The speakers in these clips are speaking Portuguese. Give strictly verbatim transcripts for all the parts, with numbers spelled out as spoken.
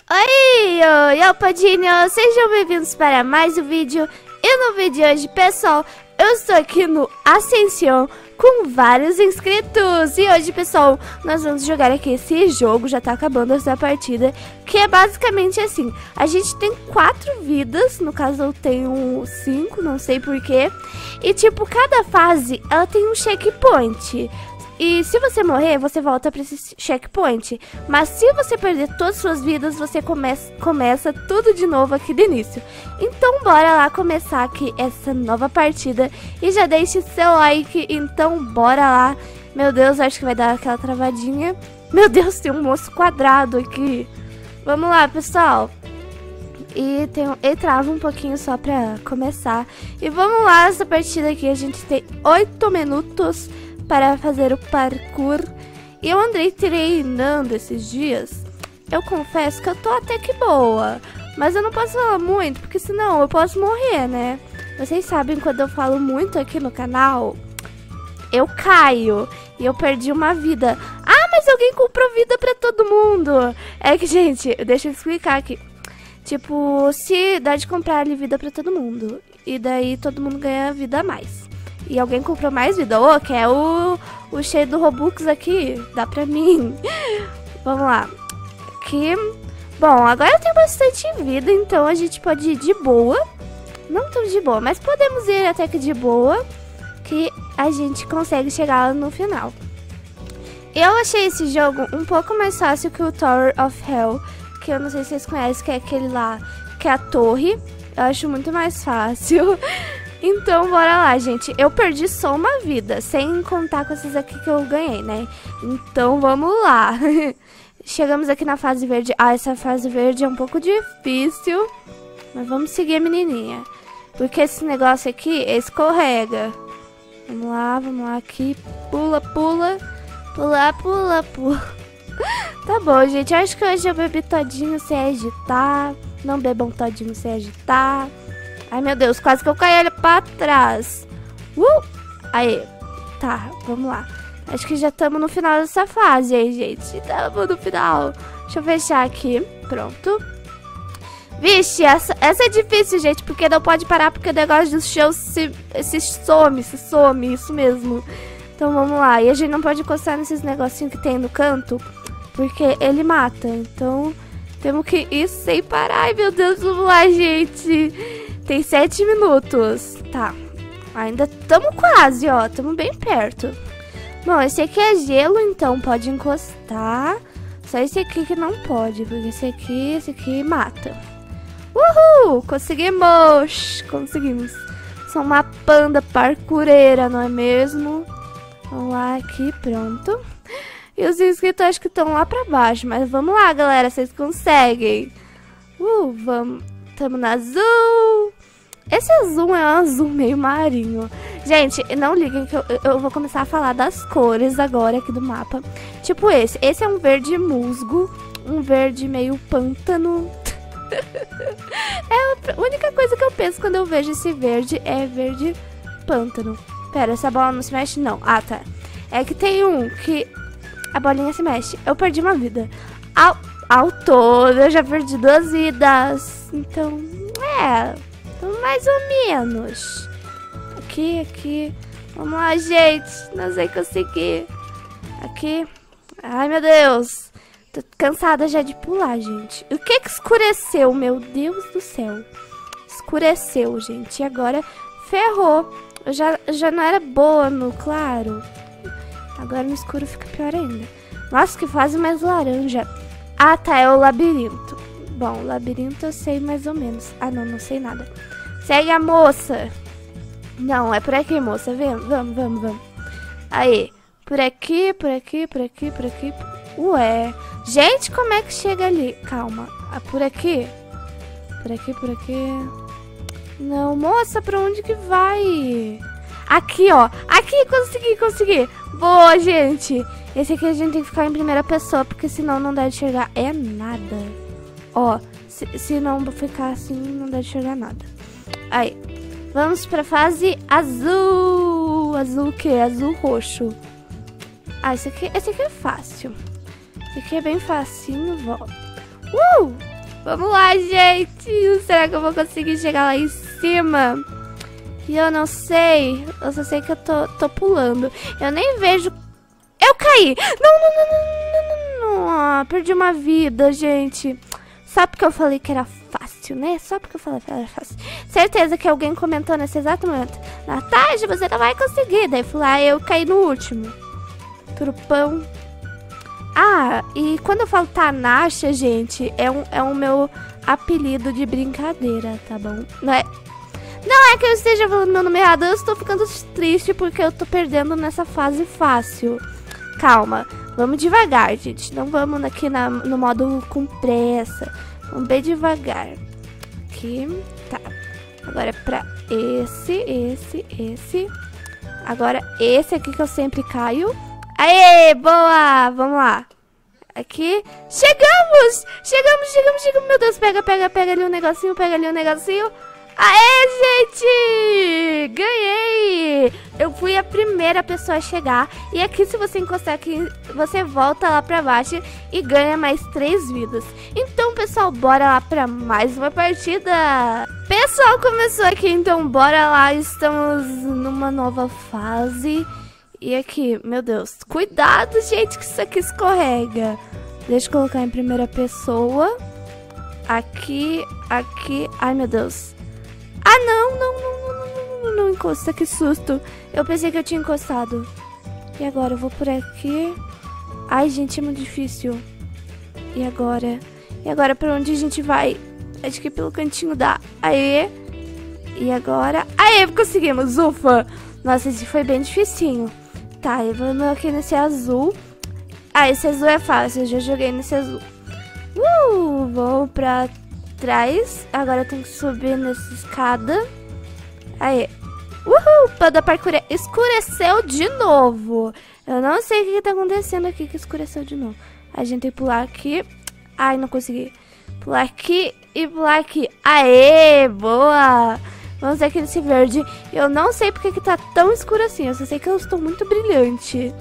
Oi, oi, eu Padinho, sejam bem-vindos para mais um vídeo. E no vídeo de hoje, pessoal, eu estou aqui no Ascension com vários inscritos. E hoje, pessoal, nós vamos jogar aqui esse jogo, já tá acabando essa partida, que é basicamente assim. A gente tem quatro vidas, no caso eu tenho cinco, não sei porquê. E tipo, cada fase, ela tem um checkpoint. E se você morrer, você volta para esse checkpoint. Mas se você perder todas as suas vidas, você começa, começa tudo de novo aqui do início. Então bora lá começar aqui essa nova partida. E já deixe seu like, então bora lá. Meu Deus, acho que vai dar aquela travadinha. Meu Deus, tem um moço quadrado aqui. Vamos lá, pessoal. E tem um, ele trava um pouquinho só pra começar. E vamos lá, essa partida aqui a gente tem oito minutos para fazer o parkour. E eu andei treinando esses dias. Eu confesso que eu tô até que boa, mas eu não posso falar muito, porque senão eu posso morrer, né? Vocês sabem, quando eu falo muito aqui no canal, eu caio e eu perdi uma vida. Ah, mas alguém comprou vida pra todo mundo. É que, gente, deixa eu explicar aqui. Tipo, se dá de comprar ali vida pra todo mundo, e daí todo mundo ganha vida a mais. E alguém comprou mais vida. Ô, oh, que é o, o cheio do Robux aqui. Dá pra mim. Vamos lá. Aqui. Bom, agora eu tenho bastante vida, então a gente pode ir de boa. Não tão de boa, mas podemos ir até que de boa, que a gente consegue chegar no final. Eu achei esse jogo um pouco mais fácil que o Tower of Hell, que eu não sei se vocês conhecem, que é aquele lá, que é a torre. Eu acho muito mais fácil. Então, bora lá, gente. Eu perdi só uma vida, sem contar com essas aqui que eu ganhei, né? Então, vamos lá. Chegamos aqui na fase verde. Ah, essa fase verde é um pouco difícil, mas vamos seguir a menininha, porque esse negócio aqui escorrega. Vamos lá, vamos lá aqui. Pula, pula. Pula, pula, pula. Tá bom, gente. Acho que hoje eu bebi todinho sem agitar. Não bebam todinho sem agitar. Ai, meu Deus, quase que eu caí ali pra trás. Uh! Aí, tá, vamos lá. Acho que já estamos no final dessa fase aí, gente. Estamos no final. Deixa eu fechar aqui. Pronto. Vixe, essa, essa é difícil, gente, porque não pode parar, porque o negócio do show se, se some, se some, isso mesmo. Então, vamos lá. E a gente não pode encostar nesses negocinhos que tem no canto, porque ele mata. Então, temos que ir sem parar. Ai, meu Deus, vamos lá, gente. Tem sete minutos. Tá. Ainda estamos quase, ó. Estamos bem perto. Bom, esse aqui é gelo, então pode encostar. Só esse aqui que não pode, porque esse aqui, esse aqui mata. Uhul! Conseguimos! Conseguimos. Sou uma panda parkoureira, não é mesmo? Vamos lá aqui, pronto. E os inscritos acho que estão lá pra baixo, mas vamos lá, galera, vocês conseguem. Uh, vamos. Tamo no azul. Esse azul é um azul meio marinho. Gente, não liguem que eu, eu vou começar a falar das cores agora aqui do mapa. Tipo esse. Esse é um verde musgo. Um verde meio pântano. É a única coisa que eu penso quando eu vejo esse verde é verde pântano. Pera, essa bola não se mexe? Não. Ah, tá. É que tem um que a bolinha se mexe. Eu perdi uma vida. Ao, ao todo, eu já perdi duas vidas. Então, é... mais ou menos. Aqui, aqui. Vamos lá, gente. Não sei conseguir. Aqui. Ai, meu Deus. Tô cansada já de pular, gente. O que que escureceu? Meu Deus do céu. Escureceu, gente. E agora ferrou. Eu já, já não era boa no claro. Agora no escuro fica pior ainda. Nossa, que fase mais laranja. Ah, tá. É o labirinto. Bom, labirinto eu sei mais ou menos. Ah, não, não sei nada. Segue a moça. Não, é por aqui, moça. Vem, vamos, vamos, vamos. Aí. Por aqui, por aqui, por aqui, por aqui. Ué. Gente, como é que chega ali? Calma. Ah, por aqui. Por aqui, por aqui. Não, moça, pra onde que vai? Aqui, ó. Aqui, consegui, consegui. Boa, gente. Esse aqui a gente tem que ficar em primeira pessoa, porque senão não dá de enxergar é nada. Ó, se, se não ficar assim, não dá de enxergar nada. Aí, vamos pra fase azul. Azul o quê? Azul roxo. Ah, esse aqui, esse aqui é fácil. Esse aqui é bem facinho, volta. Uh! Vamos lá, gente. Será que eu vou conseguir chegar lá em cima? E eu não sei. Eu só sei que eu tô, tô pulando. Eu nem vejo... Eu caí! Não, não, não, não, não, não, não. Perdi uma vida, gente. Só porque eu falei que era fácil, né? Só porque eu falei que era fácil. Certeza que alguém comentou nesse exato momento. Natasha, você não vai conseguir. Daí fui lá e eu caí no último. Trupão. Ah, e quando eu falo Tanasha, gente, é um, é o meu apelido de brincadeira, tá bom? Não é... Não é que eu esteja falando meu nome errado, eu estou ficando triste porque eu tô perdendo nessa fase fácil. Calma, vamos devagar, gente. Não vamos aqui na, no modo com pressa. Vamos bem devagar. Aqui, tá. Agora é pra esse, esse, esse. Agora esse aqui que eu sempre caio. Aê, boa! Vamos lá. Aqui. Chegamos! Chegamos, chegamos, chegamos. Meu Deus, pega, pega, pega ali um negocinho, pega ali um negocinho. Aê, gente! Ganhei! Eu fui a primeira pessoa a chegar. E aqui, se você encostar aqui, você volta lá pra baixo e ganha mais três vidas. Então, pessoal, bora lá pra mais uma partida. Pessoal, começou aqui, então bora lá. Estamos numa nova fase. E aqui, meu Deus, cuidado, gente, que isso aqui escorrega. Deixa eu colocar em primeira pessoa. Aqui, aqui. Ai, meu Deus. Ah, não, não, não, não, não, não, não encosta, que susto. Eu pensei que eu tinha encostado. E agora, eu vou por aqui. Ai, gente, é muito difícil. E agora? E agora, pra onde a gente vai? Acho que pelo cantinho da... Aê. E agora? Aê, conseguimos, ufa. Nossa, esse foi bem dificinho. Tá, eu vou aqui nesse azul. Ah, esse azul é fácil, eu já joguei nesse azul. Uh, vou pra trás. Agora eu tenho que subir nessa escada. Aí. Uhul, toda parkour escureceu de novo. Eu não sei o que, que tá acontecendo aqui que escureceu de novo. A gente tem que pular aqui. Ai, não consegui. Pular aqui e pular aqui. Aê, boa! Vamos aqui nesse verde. Eu não sei porque que tá tão escuro assim. Eu só sei que eu estou muito brilhante.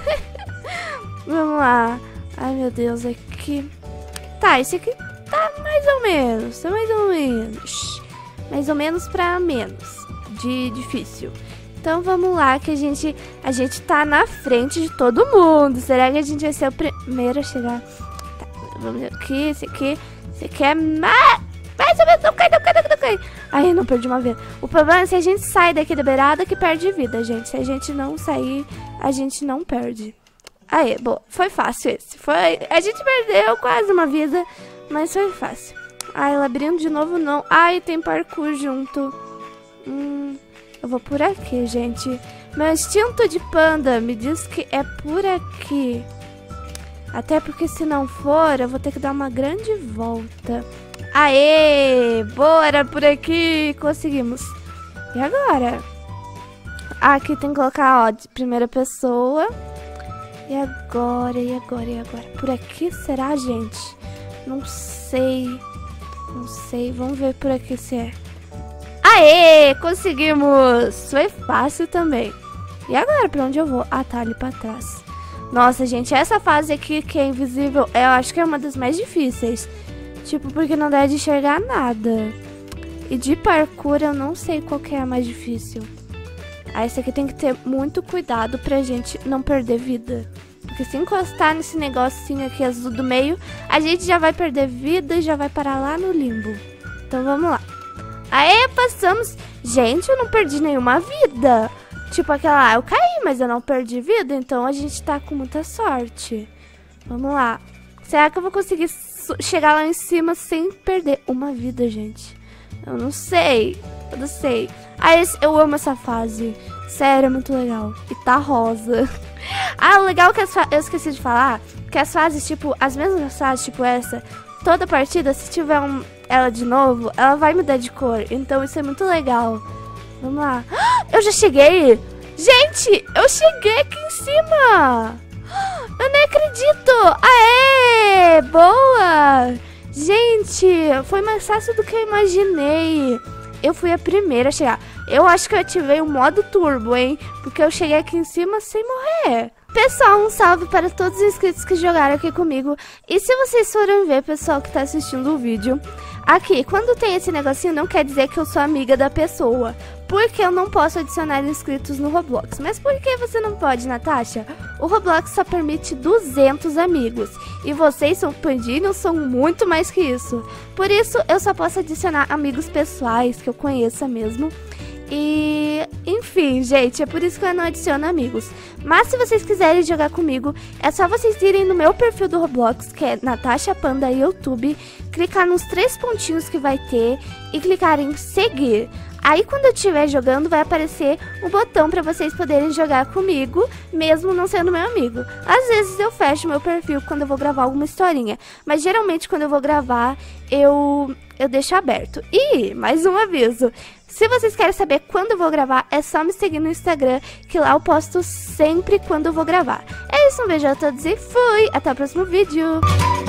Vamos lá. Ai, meu Deus, aqui. Tá, esse aqui tá mais ou menos. Tá mais ou menos. Mais ou menos pra menos. De difícil. Então vamos lá que a gente, a gente tá na frente de todo mundo. Será que a gente vai ser o primeiro a chegar? Tá, vamos ver aqui, esse aqui. Esse aqui é mais... Mais ou menos, não cai, não cai, não cai, não cai. Ai, não perdi uma vida. O problema é se a gente sai daqui da beirada que perde vida, gente. Se a gente não sair, a gente não perde. Aí, boa. Foi fácil esse. Foi... A gente perdeu quase uma vida, mas foi fácil. Ai, labirinto de novo não. Ai, tem parkour junto. Hum, eu vou por aqui, gente. Meu instinto de panda me diz que é por aqui. Até porque se não for, eu vou ter que dar uma grande volta. Aê! Boa, era por aqui. Conseguimos. E agora? Aqui tem que colocar, ó, de primeira pessoa. E agora, e agora, e agora? Por aqui será, gente? Não sei. Não sei. Vamos ver por aqui se é. Aê! Conseguimos! Foi fácil também. E agora, pra onde eu vou? Ah, tá ali pra trás. Nossa, gente, essa fase aqui que é invisível, eu acho que é uma das mais difíceis. Tipo, porque não dá de enxergar nada. E de parkour eu não sei qual que é a mais difícil. Aí esse aqui tem que ter muito cuidado pra gente não perder vida. Porque se encostar nesse negocinho aqui azul do meio, a gente já vai perder vida e já vai parar lá no limbo. Então vamos lá. Aê, passamos. Gente, eu não perdi nenhuma vida. Tipo aquela lá, eu caí, mas eu não perdi vida. Então a gente tá com muita sorte. Vamos lá. Será que eu vou conseguir chegar lá em cima sem perder uma vida, gente? Eu não sei. Eu não sei. Ah, esse, eu amo essa fase. Sério, é muito legal. E tá rosa. Ah, o legal é que as eu esqueci de falar. Que as fases, tipo, as mesmas fases, tipo essa, toda partida, se tiver um, ela de novo, ela vai mudar de cor. Então isso é muito legal. Vamos lá. Eu já cheguei! Gente, eu cheguei aqui em cima! Eu nem acredito! Aê! Boa! Gente, foi mais fácil do que eu imaginei. Eu fui a primeira a chegar. Eu acho que eu ativei o modo turbo, hein? Porque eu cheguei aqui em cima sem morrer. Pessoal, um salve para todos os inscritos que jogaram aqui comigo. E se vocês forem ver, pessoal que tá assistindo o vídeo, aqui, quando tem esse negocinho, não quer dizer que eu sou amiga da pessoa, porque eu não posso adicionar inscritos no Roblox. Mas por que você não pode, Natasha? O Roblox só permite duzentos amigos, e vocês, são pandinhos, são muito mais que isso. Por isso, eu só posso adicionar amigos pessoais, que eu conheça mesmo. E, enfim, gente, é por isso que eu não adiciono amigos. Mas se vocês quiserem jogar comigo, é só vocês irem no meu perfil do Roblox, que é Natasha Panda YouTube, clicar nos três pontinhos que vai ter e clicar em seguir. Aí quando eu estiver jogando vai aparecer um botão para vocês poderem jogar comigo, mesmo não sendo meu amigo. Às vezes eu fecho meu perfil quando eu vou gravar alguma historinha, mas geralmente quando eu vou gravar eu, eu deixo aberto. E mais um aviso, se vocês querem saber quando eu vou gravar, é só me seguir no Instagram, que lá eu posto sempre quando eu vou gravar. É isso, um beijo a todos e fui! Até o próximo vídeo!